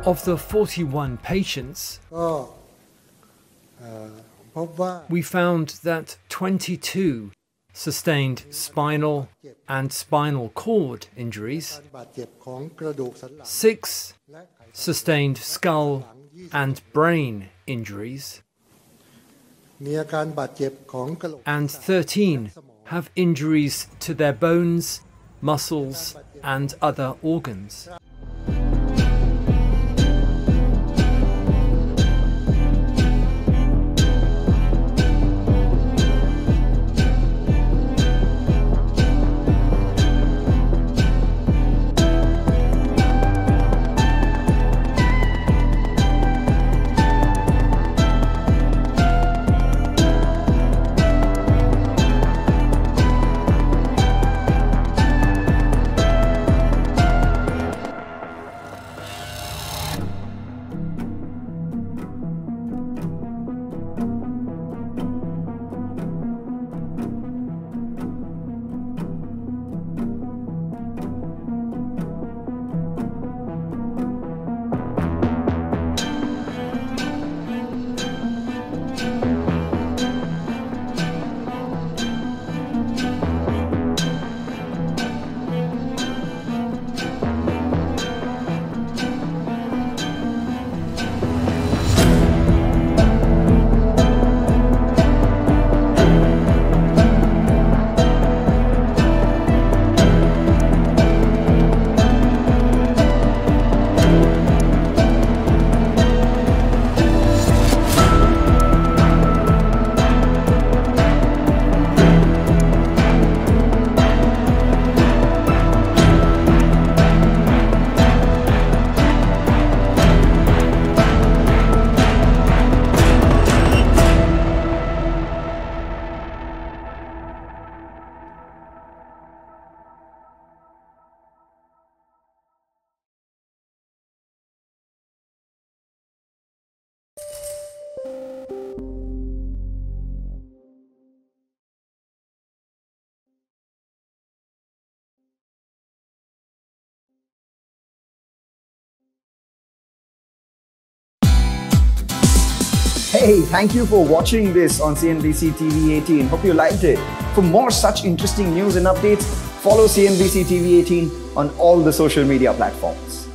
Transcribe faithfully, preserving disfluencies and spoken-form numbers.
Of the forty-one patients, we found that twenty-two sustained spinal and spinal cord injuries, six sustained skull and brain injuries, and thirteen have injuries to their bones, muscles, and other organs. Hey, thank you for watching this on C N B C T V eighteen. Hope you liked it. For more such interesting news and updates, follow C N B C T V eighteen on all the social media platforms.